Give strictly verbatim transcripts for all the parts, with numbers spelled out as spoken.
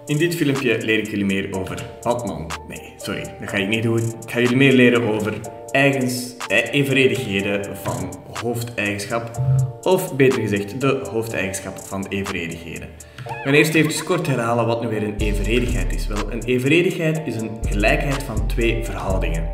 In dit filmpje leer ik jullie meer over Batman. Nee, sorry, dat ga ik niet doen. Ik ga jullie meer leren over eigens, evenredigheden van hoofdeigenschap, of beter gezegd, de hoofdeigenschap van evenredigheden. We gaan eerst even kort herhalen wat nu weer een evenredigheid is. Wel, een evenredigheid is een gelijkheid van twee verhoudingen.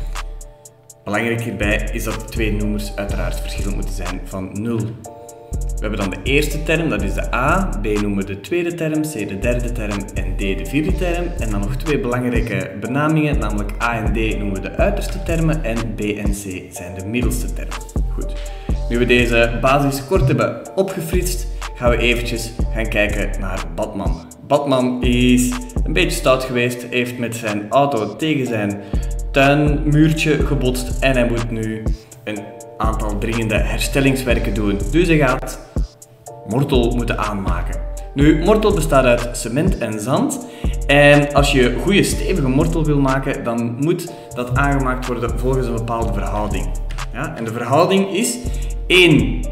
Belangrijk hierbij is dat de twee noemers uiteraard verschillend moeten zijn van nul. We hebben dan de eerste term, dat is de A, B noemen we de tweede term, C de derde term en D de vierde term. En dan nog twee belangrijke benamingen, namelijk A en D noemen we de uiterste termen en B en C zijn de middelste termen. Goed. Nu we deze basis kort hebben opgefrist, gaan we eventjes gaan kijken naar Batman. Batman is een beetje stout geweest, heeft met zijn auto tegen zijn tuinmuurtje gebotst en hij moet nu een aantal dringende herstellingswerken doen. Dus hij gaat mortel moeten aanmaken. Nu, mortel bestaat uit cement en zand. En als je goede stevige mortel wil maken, dan moet dat aangemaakt worden volgens een bepaalde verhouding. Ja? En de verhouding is één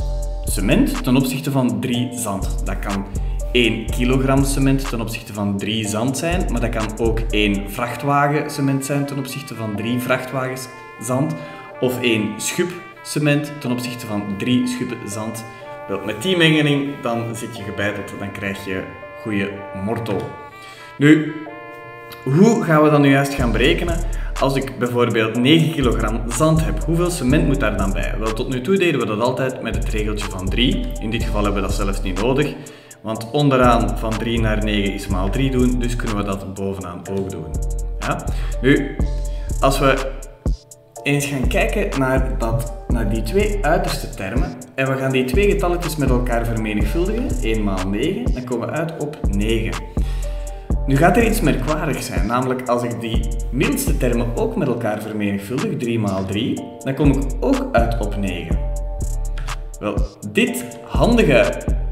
cement ten opzichte van drie zand. Dat kan één kilogram cement ten opzichte van drie zand zijn, maar dat kan ook één vrachtwagen cement zijn ten opzichte van drie vrachtwagens zand. Of één schub cement ten opzichte van drie schuppen zand. Wel, met die mengeling dan zit je gebeiteld, dan krijg je goede mortel. Nu, hoe gaan we dat nu juist gaan berekenen? Als ik bijvoorbeeld negen kilogram zand heb, hoeveel cement moet daar dan bij? Wel, tot nu toe deden we dat altijd met het regeltje van drie. In dit geval hebben we dat zelfs niet nodig, want onderaan van drie naar negen is maal drie doen, dus kunnen we dat bovenaan ook doen. Ja? Nu, als we eens gaan kijken naar, dat, naar die twee uiterste termen en we gaan die twee getalletjes met elkaar vermenigvuldigen, één maal negen, dan komen we uit op negen. Nu gaat er iets merkwaardigs zijn, namelijk als ik die middelste termen ook met elkaar vermenigvuldig, drie maal drie, dan kom ik ook uit op negen. Wel, dit handige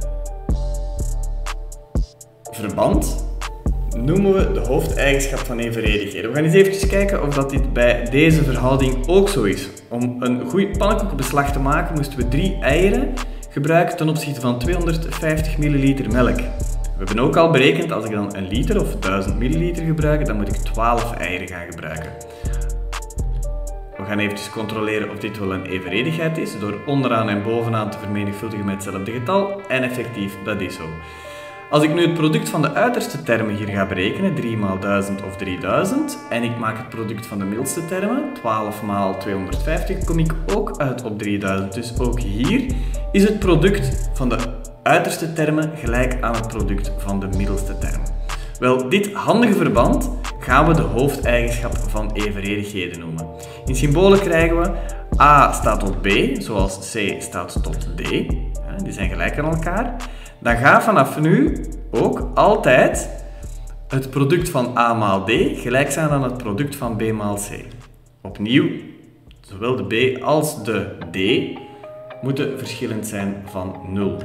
verband noemen we de hoofdeigenschap van evenredigheden. We gaan eens even kijken of dat dit bij deze verhouding ook zo is. Om een goed pannenkoekenbeslag te maken moesten we drie eieren gebruiken ten opzichte van tweehonderdvijftig milliliter melk. We hebben ook al berekend, als ik dan een liter of duizend milliliter gebruik, dan moet ik twaalf eieren gaan gebruiken. We gaan even controleren of dit wel een evenredigheid is, door onderaan en bovenaan te vermenigvuldigen met hetzelfde getal. En effectief, dat is zo. Als ik nu het product van de uiterste termen hier ga berekenen, drie maal duizend of drieduizend, en ik maak het product van de middelste termen, twaalf maal tweehonderdvijftig, kom ik ook uit op drieduizend. Dus ook hier is het product van de uiterste termen gelijk aan het product van de middelste termen. Wel, dit handige verband gaan we de hoofdeigenschap van evenredigheden noemen. In symbolen krijgen we A staat tot B, zoals C staat tot D. Die zijn gelijk aan elkaar. Dan gaat vanaf nu ook altijd het product van A maal D gelijk zijn aan het product van B maal C. Opnieuw, zowel de B als de D moeten verschillend zijn van nul.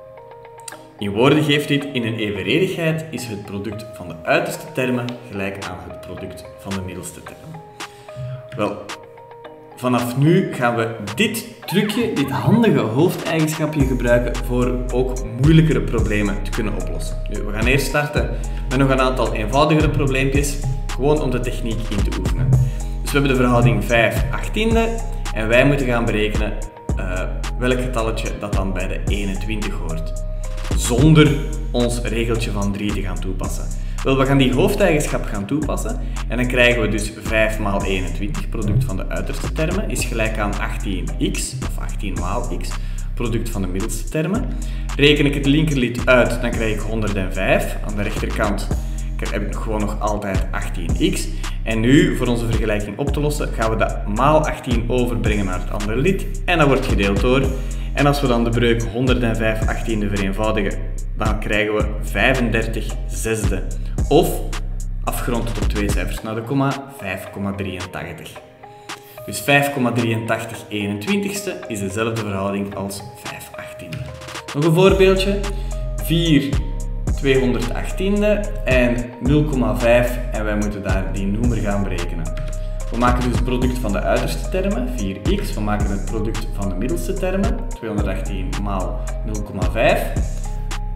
In woorden geeft dit, in een evenredigheid is het product van de uiterste termen gelijk aan het product van de middelste termen. Wel, vanaf nu gaan we dit trucje, dit handige hoofdeigenschapje gebruiken voor ook moeilijkere problemen te kunnen oplossen. Nu, we gaan eerst starten met nog een aantal eenvoudigere probleempjes, gewoon om de techniek in te oefenen. Dus we hebben de verhouding vijf achttiende en wij moeten gaan berekenen uh, welk getalletje dat dan bij de eenentwintig hoort, zonder ons regeltje van drie te gaan toepassen. Wel, we gaan die hoofdeigenschap gaan toepassen en dan krijgen we dus vijf maal eenentwintig, product van de uiterste termen, is gelijk aan achttien x, of achttien maal x, product van de middelste termen. Reken ik het linkerlid uit, dan krijg ik honderdvijf. Aan de rechterkant heb ik gewoon nog altijd achttien x. En nu, voor onze vergelijking op te lossen, gaan we dat maal achttien overbrengen naar het andere lid en dat wordt gedeeld door. En als we dan de breuk honderdvijf achttiende vereenvoudigen, dan krijgen we vijfendertig zesde. Of, afgerond tot op twee cijfers naar de komma, vijf komma drieëntachtig. Dus vijf komma drieëntachtig eenentwintigste is dezelfde verhouding als vijf achttiende. Nog een voorbeeldje. vier tweehonderdachttiende en nul komma vijf en wij moeten daar die noemer gaan berekenen. We maken dus het product van de uiterste termen, vier x. We maken het product van de middelste termen, tweehonderdachttien maal nul komma vijf.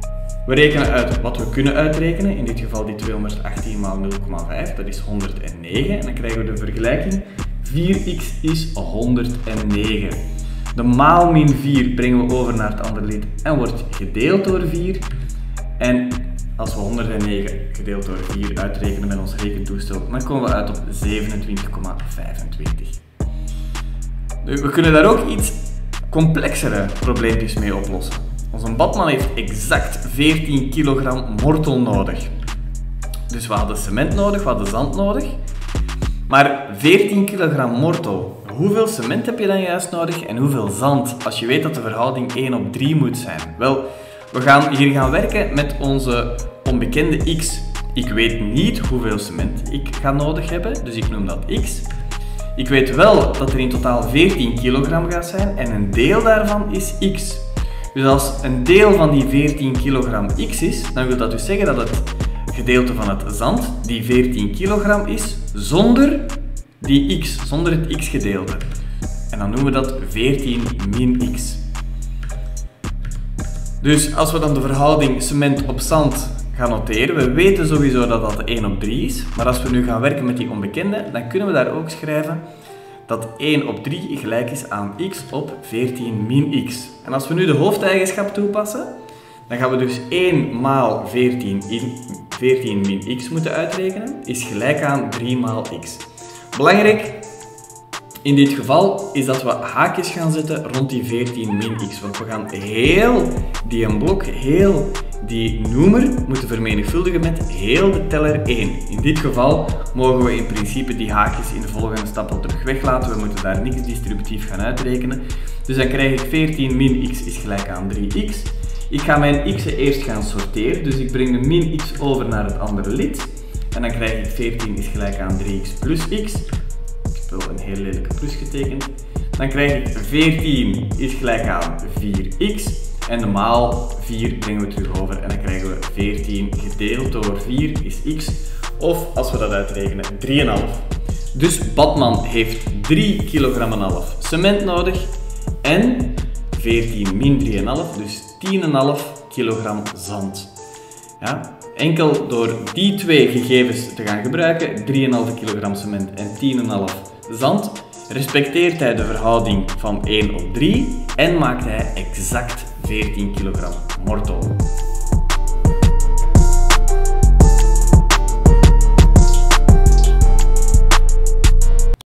We rekenen uit wat we kunnen uitrekenen, in dit geval die tweehonderdachttien maal nul komma vijf, dat is honderdnegen. En dan krijgen we de vergelijking, vier x is honderdnegen. De maal min vier brengen we over naar het andere lid en wordt gedeeld door vier. En als we honderdnegen gedeeld door vier uitrekenen met ons rekentoestel, dan komen we uit op zevenentwintig komma vijfentwintig. We kunnen daar ook iets complexere probleempjes mee oplossen. Onze badman heeft exact veertien kilogram mortel nodig. Dus we hadden cement nodig, we hadden zand nodig. Maar veertien kilogram mortel, hoeveel cement heb je dan juist nodig en hoeveel zand als je weet dat de verhouding één op drie moet zijn? Wel, we gaan hier gaan werken met onze onbekende x. Ik weet niet hoeveel cement ik ga nodig hebben, dus ik noem dat x. Ik weet wel dat er in totaal veertien kilogram gaat zijn en een deel daarvan is x. Dus als een deel van die veertien kilogram x is, dan wil dat dus zeggen dat het gedeelte van het zand die veertien kilogram is, zonder die x, zonder het x-gedeelte. En dan noemen we dat veertien min x. Dus als we dan de verhouding cement op zand gaan noteren, we weten sowieso dat dat één op drie is, maar als we nu gaan werken met die onbekende, dan kunnen we daar ook schrijven dat één op drie gelijk is aan x op veertien min x. En als we nu de hoofdeigenschap toepassen, dan gaan we dus één maal veertien, veertien min x moeten uitrekenen, is gelijk aan drie maal x. Belangrijk in dit geval is dat we haakjes gaan zetten rond die veertien min x, want we gaan heel die een blok, heel die noemer moeten vermenigvuldigen met heel de teller één. In dit geval mogen we in principe die haakjes in de volgende stap al terug weglaten. We moeten daar niks distributief gaan uitrekenen. Dus dan krijg ik veertien min x is gelijk aan drie x. Ik ga mijn x'en eerst gaan sorteren, dus ik breng de min x over naar het andere lid. En dan krijg ik veertien is gelijk aan drie x plus x. Ik heb wel een heel lelijke plus getekend. Dan krijg ik veertien is gelijk aan vier x. En de maal vier brengen we terug over en dan krijgen we veertien gedeeld door vier is x. Of als we dat uitrekenen, drie komma vijf. Dus Batman heeft drie kilogram en half cement nodig en veertien min drie komma vijf, dus tien komma vijf kilogram zand. Ja? Enkel door die twee gegevens te gaan gebruiken, drie komma vijf kilogram cement en tien komma vijf zand, respecteert hij de verhouding van één op drie en maakt hij exact veertien kilogram mortel.